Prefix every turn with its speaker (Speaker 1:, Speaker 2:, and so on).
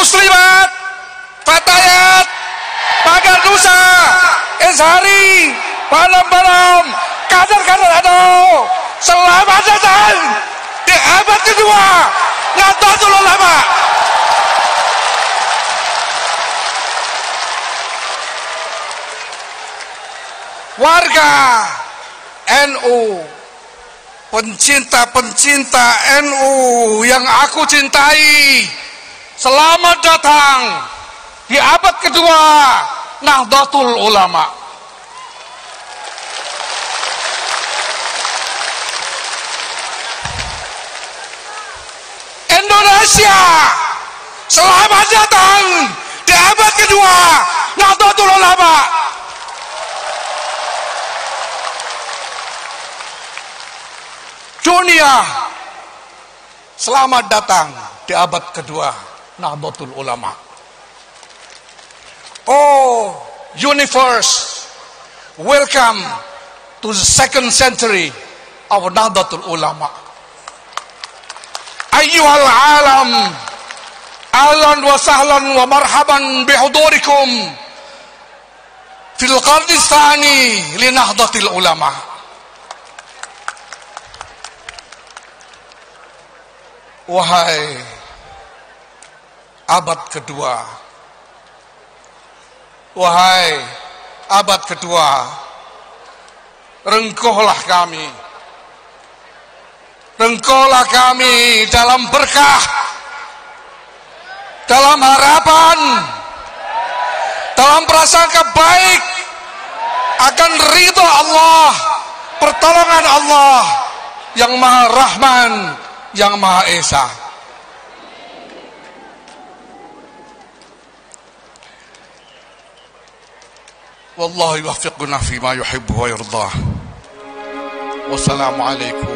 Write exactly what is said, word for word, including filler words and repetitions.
Speaker 1: muslimat, fatayat, pagar nusa, Izhari, balam-balam, kader-kader N U, selamat datang di abad kedua Nahdlatul Ulama. Warga N U, pencinta-pencinta N U yang aku cintai, selamat datang di abad kedua Nahdlatul Ulama. Indonesia, selamat datang di abad kedua Nahdlatul Ulama. Dunia, selamat datang di abad kedua Nahdlatul Ulama. Oh universe, welcome to the second century of Nahdlatul Ulama. Ayyuhal alam, ahlan wa sahlan wa marhaban bihudurikum fil qarni tsani li Nahdlatul Ulama. Wahai abad kedua, wahai abad kedua, rengkuhlah kami, rengkuhlah kami dalam berkah, dalam harapan, dalam prasangka baik akan ridha Allah, pertolongan Allah yang Maha Rahman, yang Maha Esa. Wallahu yuwaffiquna fima yuhibbu wa yardah. Wassalamualaikum